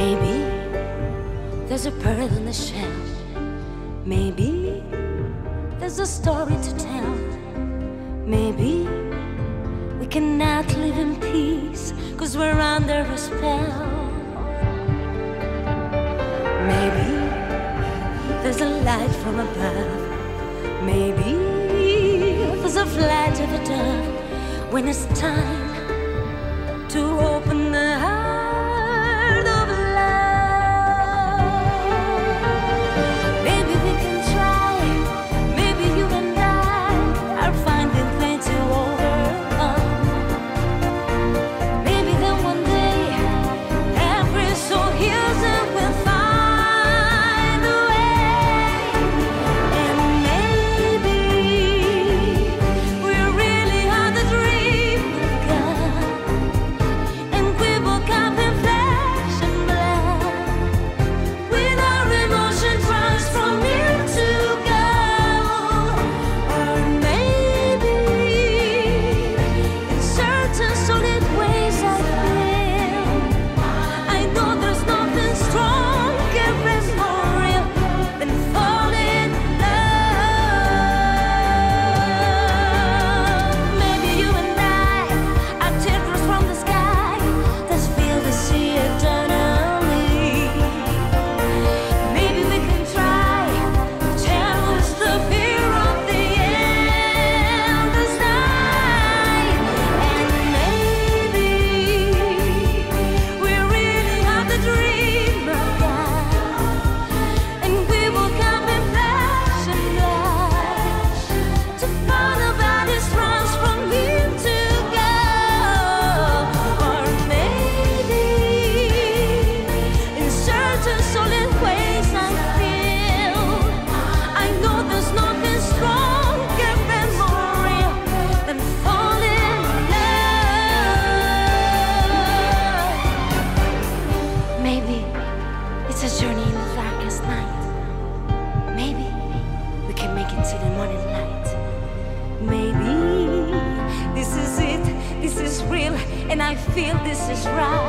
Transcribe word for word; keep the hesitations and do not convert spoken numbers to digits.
Maybe there's a pearl in the shell. Maybe there's a story to tell. Maybe we cannot live in peace, 'cause we're under a spell. Maybe there's a light from above. Maybe there's a flight of a dove. When it's time to open the heart of love, maybe we can try. Maybe you and I are finding things to overcome. Maybe then one day every soul hears and will find a way. And maybe we really are the dream of God, and we will come in flesh and blood, with our emotions transform into gold. Or maybe in certain solid ways I feel, I know there's nothing stronger and more real than falling in love. Maybe you and I are teardrops from the sky that fill the sea eternally. Maybe we can try to challenge the fear of the endless night. And maybe we really have the dream of God, and we will come in flesh and blood to find our bodies transformed into gold. Or maybe in certain solid ways I feel, I know there's nothing stronger and more real than falling in love. Maybe it's a journey in the darkest night. Maybe we can make it to the morning light. Maybe this is it, this is real, and I feel this is right.